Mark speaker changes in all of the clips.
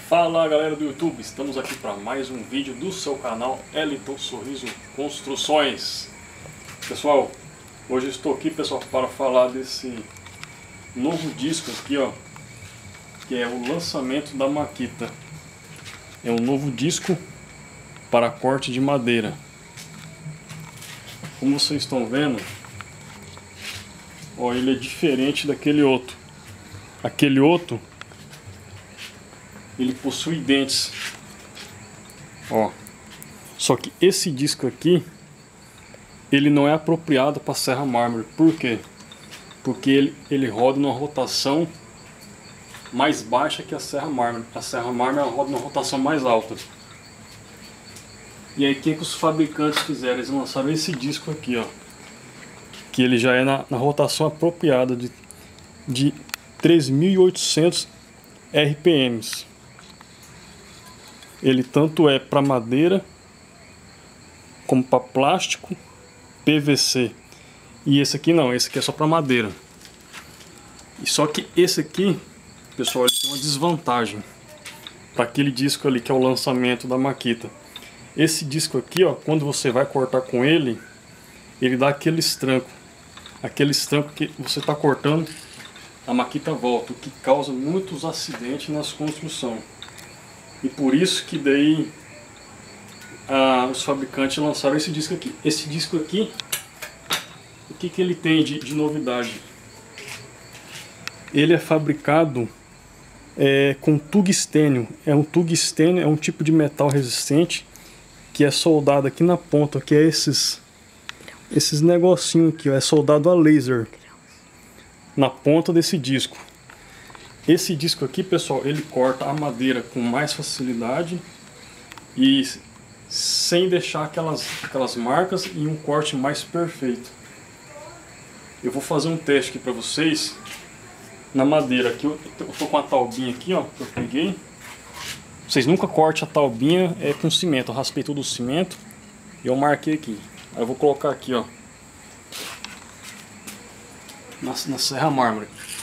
Speaker 1: Fala galera do YouTube, estamos aqui para mais um vídeo do seu canal Eliton Sorriso Construções. Pessoal, hoje eu estou aqui, pessoal, para falar desse novo disco aqui, ó, que é o lançamento da Makita. É um novo disco para corte de madeira. Como vocês estão vendo, ó, ele é diferente daquele outro. Aquele outro, ele possui dentes, ó. Só que esse disco aqui, ele não é apropriado para serra mármore. Por quê? Porque ele roda numa rotação mais baixa que a serra mármore. A serra mármore ela roda numa rotação mais alta. E aí o que os fabricantes fizeram? Eles lançaram esse disco aqui, ó, que ele já é na rotação apropriada de 3.800 RPMs. Ele tanto é para madeira como para plástico, PVC. E esse aqui não, esse aqui é só para madeira. E só que esse aqui, pessoal, ele tem uma desvantagem para aquele disco ali que é o lançamento da Makita. Esse disco aqui, ó, quando você vai cortar com ele, ele dá aquele estranco que você está cortando, a Makita volta, o que causa muitos acidentes nas construções. E por isso que daí os fabricantes lançaram esse disco aqui. Esse disco aqui, o que ele tem de novidade? Ele é fabricado com tungstênio. Tungstênio é um tipo de metal resistente que é soldado aqui na ponta, que é esses negocinhos aqui, ó, é soldado a laser na ponta desse disco. Esse disco aqui, pessoal, ele corta a madeira com mais facilidade e sem deixar aquelas marcas, e um corte mais perfeito. Eu vou fazer um teste aqui para vocês na madeira. Aqui eu tô com a taubinha aqui, ó, que eu peguei. Vocês nunca cortem a taubinha com cimento. Eu raspei todo o cimento e eu marquei aqui. Aí eu vou colocar aqui, ó, na serra mármore.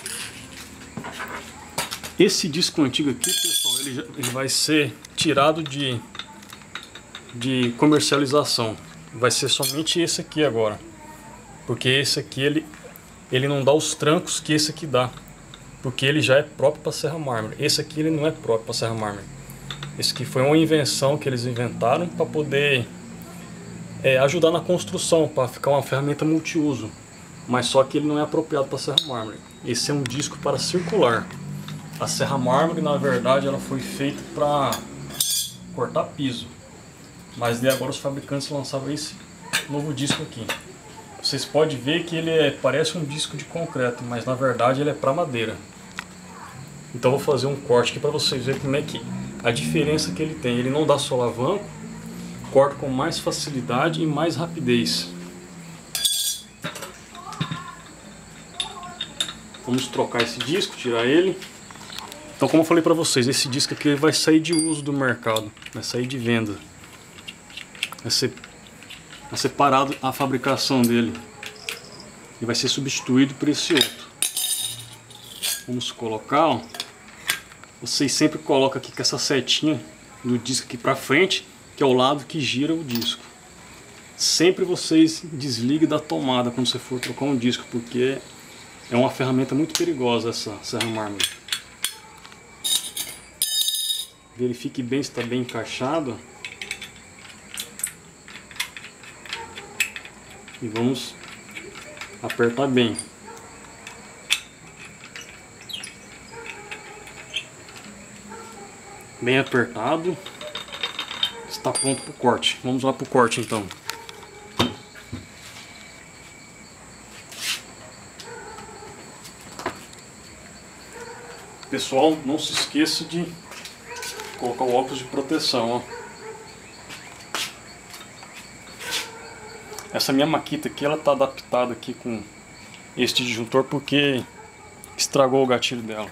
Speaker 1: Esse disco antigo aqui, pessoal, ele vai ser tirado de comercialização. Vai ser somente esse aqui agora. Porque esse aqui, ele não dá os trancos que esse aqui dá. Porque ele já é próprio para serra mármore. Esse aqui ele não é próprio para serra mármore. Esse aqui foi uma invenção que eles inventaram para poder ajudar na construção, para ficar uma ferramenta multiuso. Mas só que ele não é apropriado para serra mármore. Esse é um disco para circular. A serra mármore, na verdade, ela foi feita para cortar piso. Mas daí agora os fabricantes lançaram esse novo disco aqui. Vocês podem ver que ele parece um disco de concreto, mas na verdade ele é para madeira. Então eu vou fazer um corte aqui para vocês verem como é que a diferença que ele tem. Ele não dá solavanco, corta com mais facilidade e mais rapidez. Vamos trocar esse disco, tirar ele. Então, como eu falei para vocês, esse disco aqui vai sair de uso do mercado, vai sair de venda. Vai ser parado a fabricação dele e vai ser substituído por esse outro. Vamos colocar, ó. Vocês sempre colocam aqui com essa setinha do disco aqui para frente, que é o lado que gira o disco. Sempre vocês desliguem da tomada quando você for trocar um disco, porque é uma ferramenta muito perigosa essa serra mármore. Verifique bem se está bem encaixado. E vamos apertar bem. Bem apertado. Está pronto para o corte. Vamos lá para o corte então. Pessoal, não se esqueça de colocar o óculos de proteção, ó. Essa minha Makita aqui, ela tá adaptada aqui com este disjuntor porque estragou o gatilho dela.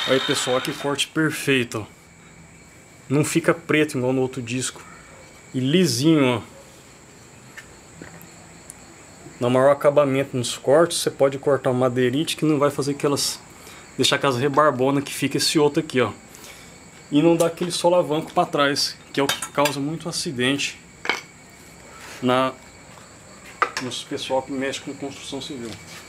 Speaker 1: Aí pessoal, que corte perfeito, ó. Não fica preto igual no outro disco. E lisinho, ó. No maior acabamento nos cortes, você pode cortar uma madeirite que não vai fazer aquelas... deixar aquelas rebarbonas que fica esse outro aqui, ó. E não dá aquele solavanco para trás, que é o que causa muito acidente nos pessoal que mexe com construção civil.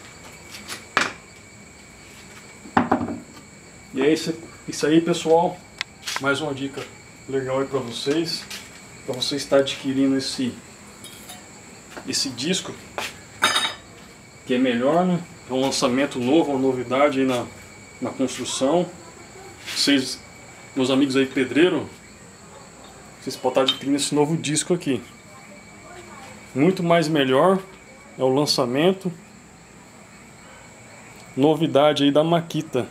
Speaker 1: E é isso aí, pessoal. Mais uma dica legal aí para vocês estar adquirindo esse disco, que é melhor, né? É um lançamento novo, uma novidade aí na construção. Vocês, meus amigos aí pedreiro, vocês podem estar adquirindo esse novo disco aqui. Muito mais melhor, é o lançamento, novidade aí da Makita.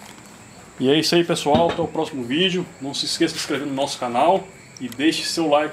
Speaker 1: E é isso aí, pessoal, até o próximo vídeo. Não se esqueça de se inscrever no nosso canal e deixe seu like.